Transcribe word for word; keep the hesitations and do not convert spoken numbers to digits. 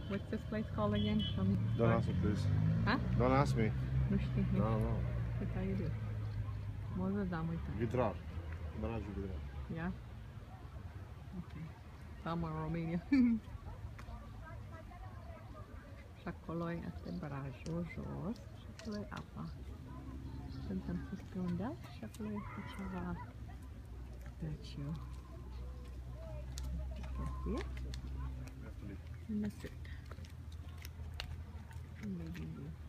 What's this place called again? From Don't ask me, please. Huh? Don't ask me. Nu știi. No, no. That's how you do. Mă da, am uitat. Vidrar. Barajul Vidrar. Yeah? Ok. Am în România. Și acolo este barajul jos și acolo e apa. Suntem sus pe un deal și acolo este ceva stăciu. See it? And that's it. Maybe